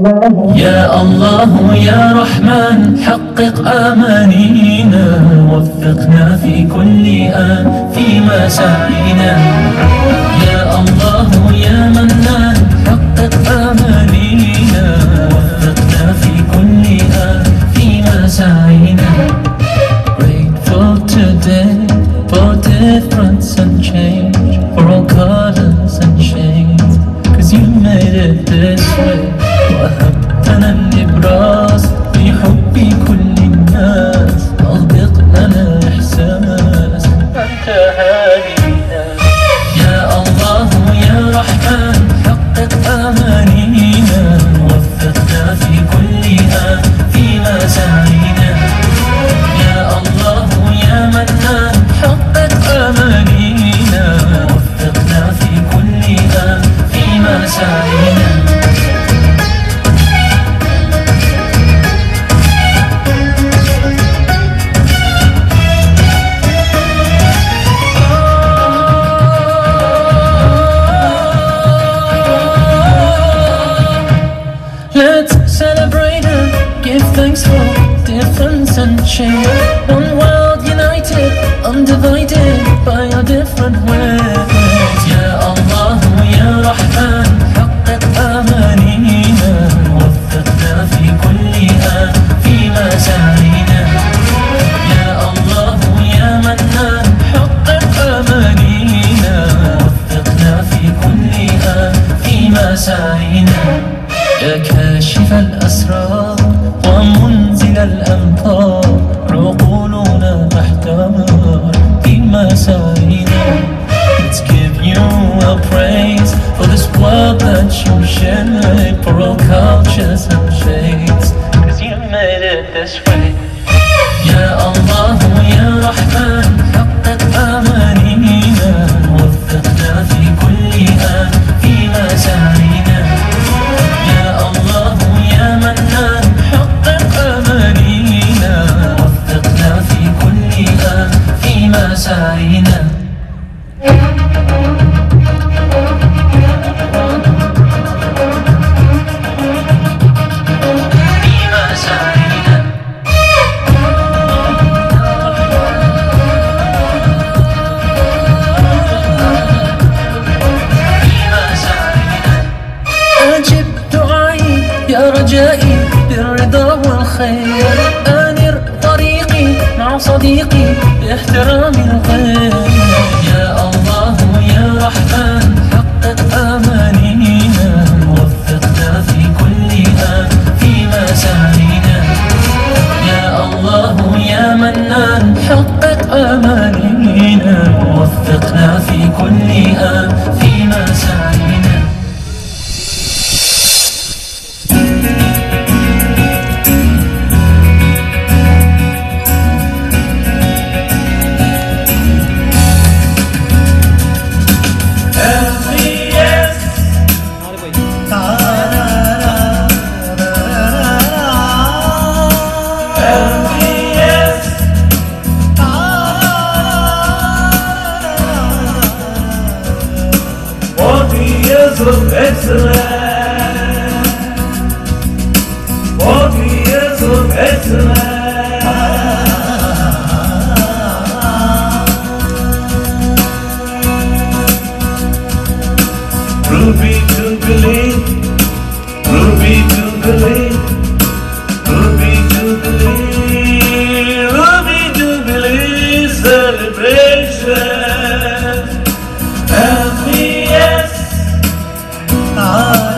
يا الله يا رحمن حقق أمانينا، وفقنا في كل آن في مساعينا. يا الله يا منان حقق أمانينا، وفقنا في كل آن في مساعينا. Grateful today for difference and change, for all colors and shades, 'cause you made it this way. وهبتنا الإبراز في حب كل الناس، أغدق لنا إحساس أنت هادينا. يا الله يا رحمن حقق أمانينا، وفقنا في كل آن في مساعينا. يا الله يا منان حقق أمانينا، وفقنا في كل آن في مساعينا. Let's celebrate and give thanks for difference and change. One world united, undivided by our different ways. Ya Allah ya Rahman حقق أمانينا، وفقنا في كل آن في مساعينا. يا الله يا منان حقق أمانينا، وفقنا في كل آن في مساعينا. يا كاشف الأسرار ومنزل الأمطار، عقولنا تحتار في مساعينا. Let's give you a praise for this world that you shaped, for all cultures and shades, 'cause you made it this way. يا الله يا رحمن حقق أمانينا، وفقنا في كل آن في مساعينا. يا الله يا منان حقق أمانينا، وفقنا في كل آن في مساعينا. أجب دعائي يا رجائي بالرضا والخير، أنر طريقي مع صديقي باحترام الغير. يا الله يا رحمن حقق أمانينا، وفقنا في كل آن في مساعينا. يا الله يا منان حقق أمانينا، وفقنا في كل آن في مساعينا. Of excellence, 40 years of excellence. Ruby Jubilee, Ruby Jubilee, Ruby Jubilee, Ruby Jubilee celebration. M.E.S.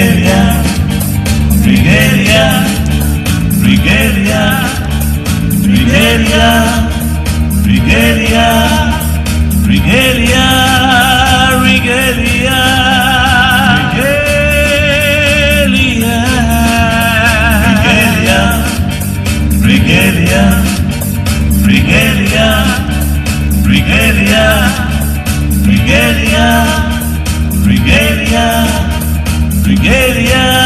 Regalia, Regalia, Regalia, Regalia, Regalia, Regalia, Regalia, Regalia, Regalia, Regalia, Regalia, Regalia, Regalia, Regalia.